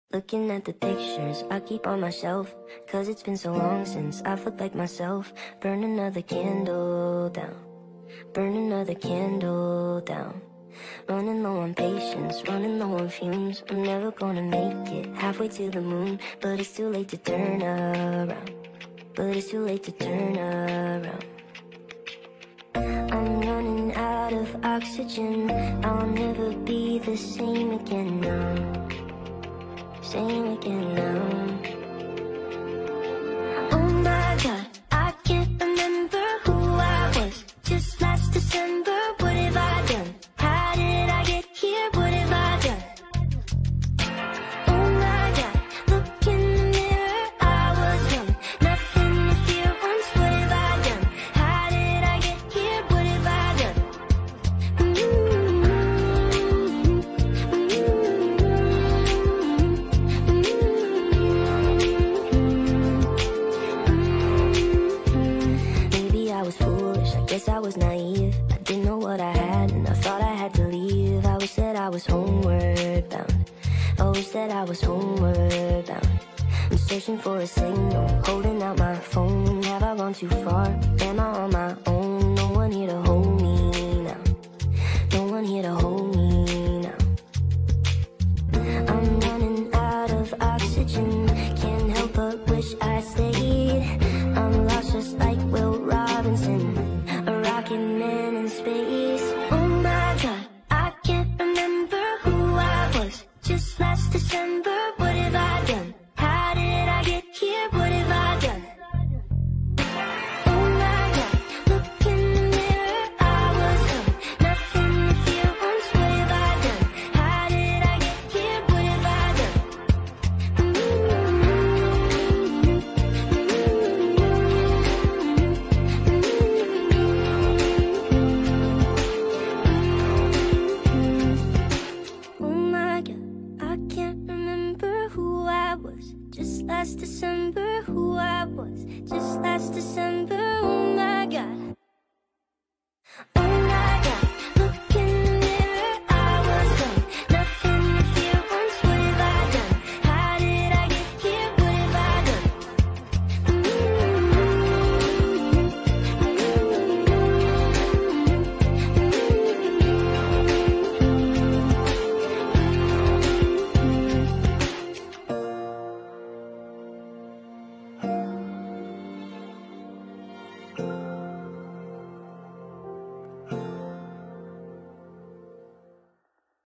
Looking at the pictures I keep on my shelf, 'cause it's been so long since I've looked like myself. Burn another candle down, burn another candle down. Running low on patience, running low on fumes. I'm never gonna make it halfway to the moon, but it's too late to turn around, but it's too late to turn around. I'm running out of oxygen, I'll never be the same again now, same again now. Oh my God, I can't remember who I was just last December. What have I done? How did I get here? What have I done? Oh my God, look in the mirror, I was young, nothing to fear once. What have I done? How did I get here? What have I done? Maybe I was foolish, I guess I was naive. I didn't know what I had and I thought I had to leave. I always said I was homeward bound, always said I was homeward bound. I'm searching for a signal, holding out my phone. Have I gone too far? Am I on my own? No one here to hold me now, no one here to hold me now. I'm running out of oxygen, can't help but wish I stayed. I'm lost just like Will Robinson, a rocket man in space. Oh my God, I can't remember who I was just last December. What have I done? How did I get here? What have I done? Oh my God, look in the mirror, I was young, nothing to fear once. What have I done? How did I get here? What have I done? Oh my God, I can't remember who I was just last December. Who I was just last December. Oh my God.